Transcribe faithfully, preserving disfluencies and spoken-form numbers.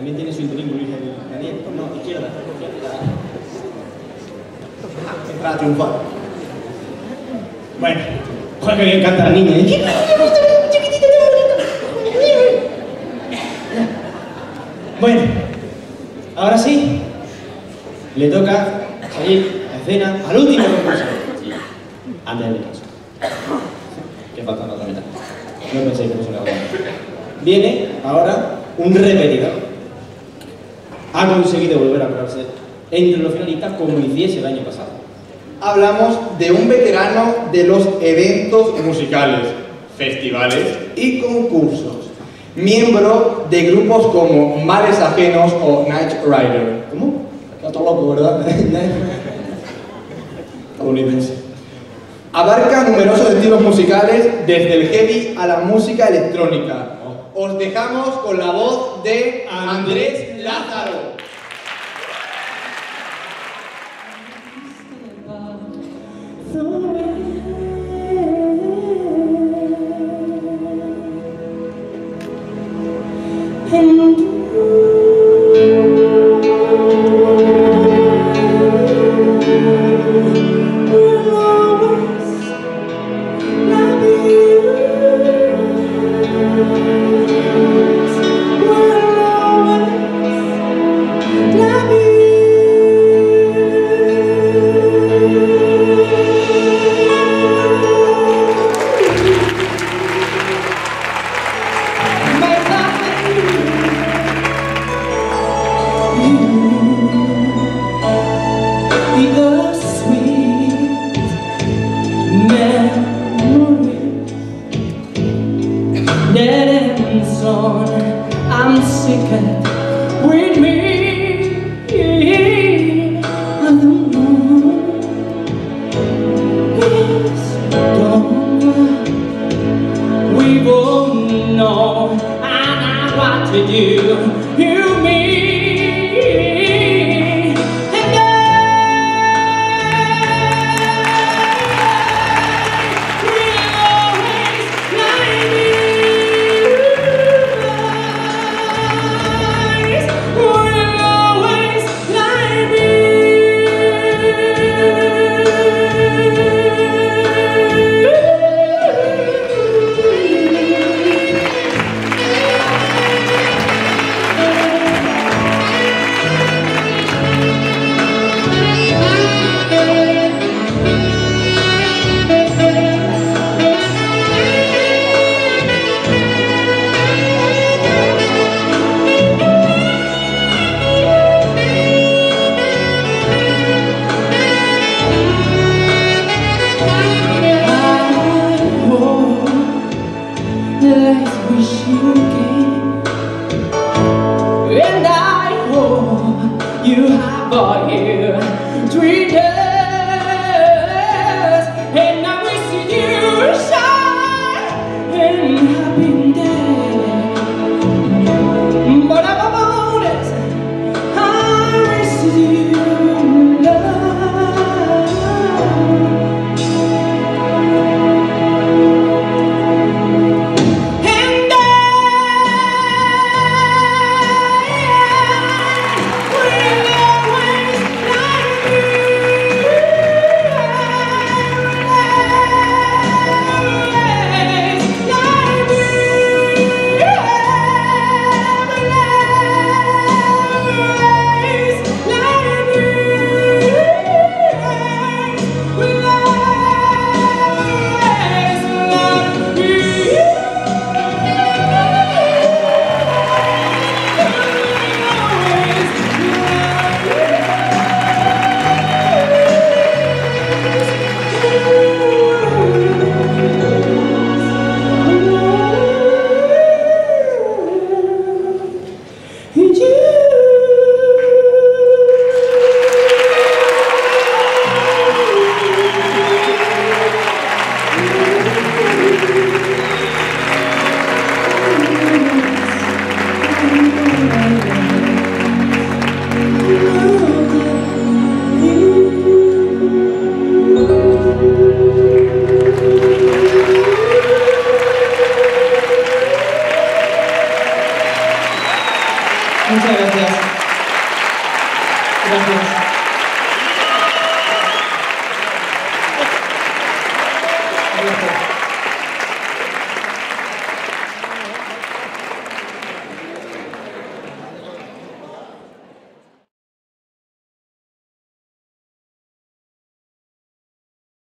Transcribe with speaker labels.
Speaker 1: también tiene su intríngulis el Daniel. No, izquierda. Para triunfar. Bueno, joder, que bien canta la niña. ¿Eh? Bueno, ahora sí, le toca salir a escena al último concurso. Antes del descanso. Que falta la otra mitad. No penséis que no se le va a dar. Viene ahora un repetidor. Ha conseguido volver a colarse entre los finalistas como hiciese el año pasado.
Speaker 2: Hablamos de un veterano de los eventos musicales, festivales y concursos. Miembro de grupos como Mares Ajenos o Night Rider. ¿Cómo? Está todo loco, ¿verdad? Estadounidense. Abarca numerosos estilos musicales, desde el heavy a la música electrónica. Os dejamos con la voz de Andrés Lázaro.
Speaker 3: I'm sick of with me. I don't know. It's done. We both know I know what to do. You mean. You have for you three days, and I wish you shine and happy day. But I'm about it, I wish you love. Muchas gracias. Gracias. Gracias.